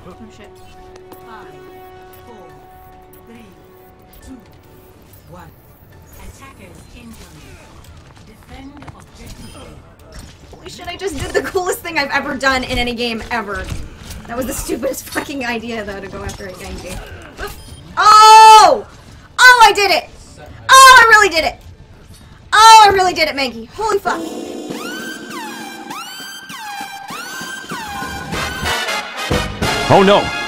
Oh shit. 5, 4, 3, 2, 1. Attackers incoming. Defend objective A. Holy shit, I just did the coolest thing I've ever done in any game ever. That was the stupidest fucking idea, though, to go after a Genji. Oh! Oh, I did it! Oh, I really did it! Oh, I really did it, Mankey. Holy fuck. Oh no!